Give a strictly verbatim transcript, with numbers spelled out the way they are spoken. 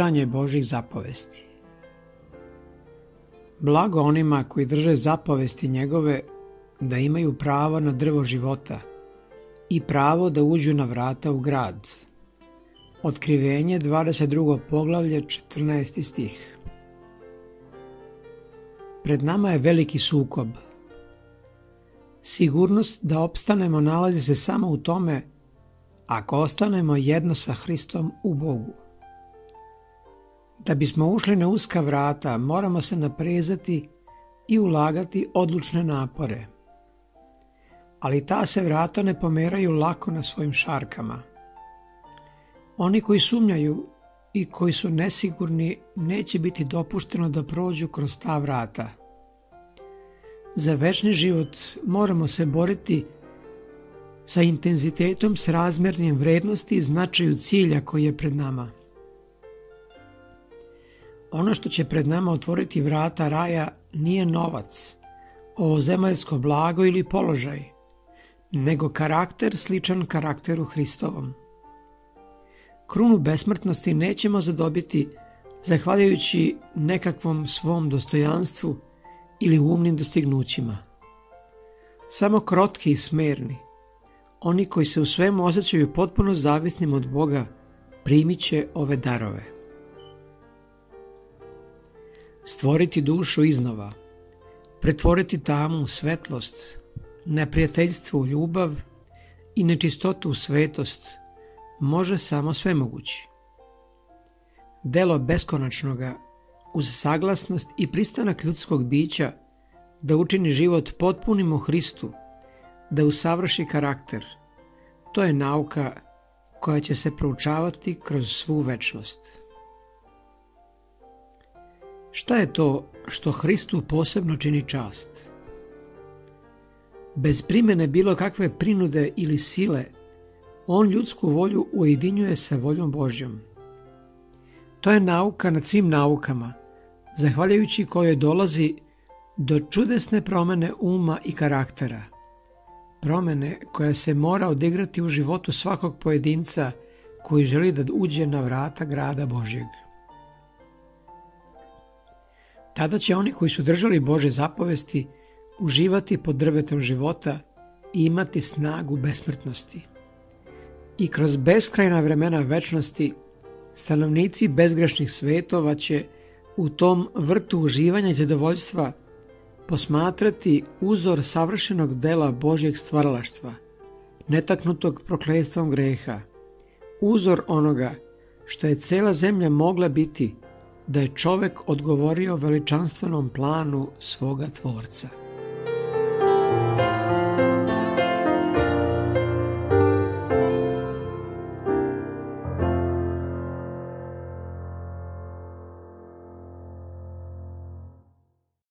držanje Božjih zapovesti. Blago onima koji drže zapovesti njegove, da imaju pravo na drvo života i pravo da uđu na vrata u grad. Otkrivenje, dvadeset drugo poglavlje, četrnaesti stih. Pred nama je veliki sukob. Sigurnost da opstanemo nalazi se samo u tome ako ostanemo jedno sa Hristom u Bogu. Da bismo ušli na uska vrata, moramo se naprezati i ulagati odlučne napore. Ali ta se vrata ne pomeraju lako na svojim šarkama. Oni koji sumnjaju i koji su nesigurni, neće biti dopušteno da prođu kroz ta vrata. Za večni život moramo se boriti sa intenzitetom srazmjernim vrednosti i značaju cilja koji je pred nama. Ono što će pred nama otvoriti vrata raja nije novac, ovozemaljsko blago ili položaj, nego karakter sličan karakteru Hristovom. Krunu besmrtnosti nećemo zadobiti zahvaljujući nekakvom svom dostojanstvu ili umnim dostignućima. Samo krotki i smerni, oni koji se u svemu osjećaju potpuno zavisnim od Boga, primit će ove darove. Stvoriti dušu iznova, pretvoriti tamu u svetlost, neprijateljstvo u ljubav i nečistotu u svetost može samo svemogući. Delo beskonačnoga uz saglasnost i pristanak ljudskog bića da učini život potpunim u Hristu, da usavrši karakter, to je nauka koja će se proučavati kroz svu večnost. Šta je to što Hristu posebno čini čast? Bez primjene bilo kakve prinude ili sile, on ljudsku volju ujedinjuje sa voljom Božjom. To je nauka nad svim naukama, zahvaljujući kojoj dolazi do čudesne promjene uma i karaktera. Promjene koja se mora odigrati u životu svakog pojedinca koji želi da uđe na vrata grada Božjeg. Tada će oni koji su držali Božje zapovesti uživati pod drvetom života i imati snagu besmrtnosti. I kroz beskrajna vremena večnosti stanovnici bezgrešnih svetova će u tom vrtu uživanja i zadovoljstva posmatrati uzor savršenog dela Božjeg stvaralaštva, netaknutog prokletstvom greha, uzor onoga što je cela zemlja mogla biti da je čovek odgovorio veličanstvenom planu svoga Tvorca.